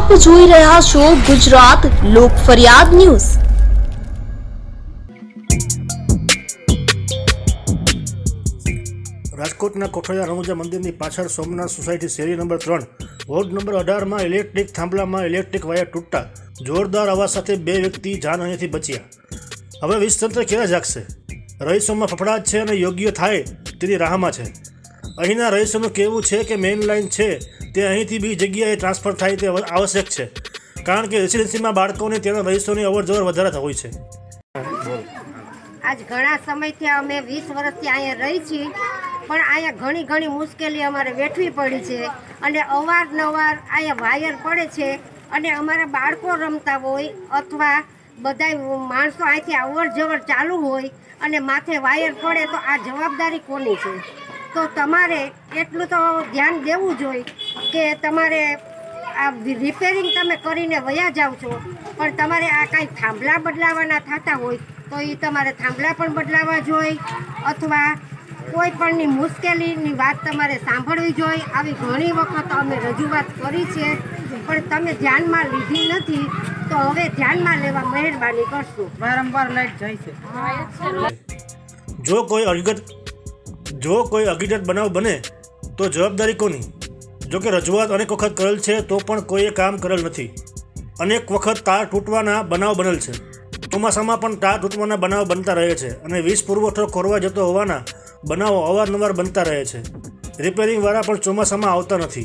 આપ જોઈ રહ્યા છો ગુજરાત લોક ફરિયાદ ન્યૂઝ। રાજકોટના કોઠારિયા રણુજા મંદિરની પાછળ સોમનાથ સોસાયટી શેરી નંબર 3 વોર્ડ નંબર 18 માં ઇલેક્ટ્રિક થાંભલામાં ઇલેક્ટ્રિક વાયર તૂટતા જોરદાર અવાજ સાથે બે વ્યક્તિ જાનહાનિથી બચ્યા। હવે વીજતંત્ર ક્યારે જાગશે? રહીશોમાં ફફડાટ છે અને યોગ્ય થાય તેની રાહમાં છે। અહીંના રહીશોનું કહેવું છે કે મેઇન લાઇન છે તે અહીંથી બીજી જગ્યાએ ટ્રાન્સફર થાય તે આવશ્યક છે, કારણ કે રેસિડેન્સીમાં બાળકોને તેના રહીશોની અવરજવર વધારે હોય છે। આજ ઘણા સમયથી અમે 20 વર્ષથી અહીંયા રહી છીએ, પણ અહીંયા ઘણી મુશ્કેલી અમારે વેઠવી પડી છે અને અવારનવાર અહીંયા વાયર પડે છે અને અમારા બાળકો રમતા હોય અથવા બધા માણસો અહીંથી અવરજવર ચાલુ હોય અને માથે વાયર પડે તો આ જવાબદારી કોની છે? તો તમારે એટલું તો ધ્યાન દેવું જોઈએ કે તમારે આ રિપેરિંગ તમે કરીને વયા જાઓ છો, પણ તમારે આ કાંઈ થાંભલા બદલાવાના થતા હોય તો એ તમારે થાંભલા પણ બદલાવા જોઈએ અથવા કોઈ પણની મુશ્કેલીની વાત તમારે સાંભળવી જોઈએ। આવી ઘણી વખત અમે રજૂઆત કરી છે, પણ તમે ધ્યાનમાં લીધી નથી, તો હવે ધ્યાનમાં લેવા મહેરબાની કરશો। વારંવાર લાઈટ જાય છે। જો કોઈ અગિયાર બનાવ બને તો જવાબદારી કોની? જો કે રજૂઆત અનેક વખત કરેલ છે તો પણ કોઈએ કામ કરેલ નથી। અનેક વખત તાર તૂટવાના બનાવ બનેલ છે। ચોમાસામાં પણ તાર તૂટવાના બનાવ બનતા રહે છે અને વીજ પુરવઠો ખોરવા જતો હોવાના બનાવો અવારનવાર બનતા રહે છે। રિપેરિંગવાળા પણ ચોમાસામાં આવતા નથી।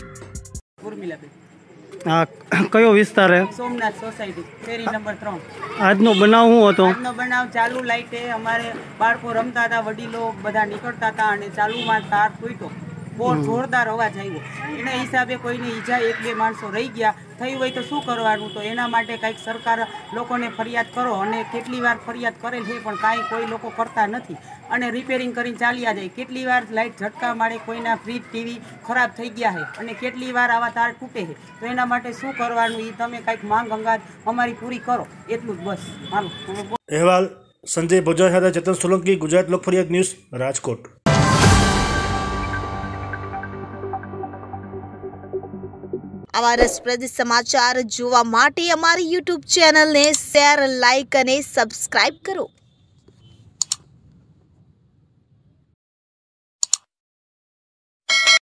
કયો વિસ્તાર હે? સોમનાથ સોસાયટી શેરી નંબર 3। આજનો બનાવ શું હતો? આજનો બનાવ ચાલુ લાઇટે અમારે બાળકો રમતા હતા, વડીલો બધા નીકળતા હતા અને ચાલુમાં તાર તૂટ્યો। બહુ જોરદાર અવાજ આવ્યો, એના હિસાબે કોઈને ઈજા 1-2 માણસો રહી ગયા। થયું હોય તો શું કરવાનું? તો એના માટે કંઈક સરકાર લોકોને ફરિયાદ કરો, અને કેટલી વાર ફરિયાદ કરેલ છે પણ કાંઈ કોઈ લોકો કરતા નથી અને રિપેરિંગ કરીને ચાલ્યા જાય। કેટલી વાર લાઇટ ઝટકા મારે, કોઈના ફ્રીજ ટીવી ખરાબ થઈ ગયા છે અને કેટલી વાર આવા તાર તૂટે છે। તો એના માટે શું કરવાનું એ તમે કંઈક માંગ અંગાત અમારી પૂરી કરો, એટલું જ બસ। હાલો। અહેવાલ સંજય ભોજા સાથે ચેતન સોલંકી, ગુજરાત લોક ફરિયાદ ન્યૂઝ, રાજકોટ। આવા રસપ્રદ સમાચાર જોવા માટે અમારી YouTube ચેનલને શેર, લાઇક અને સબસ્ક્રાઇબ કરો।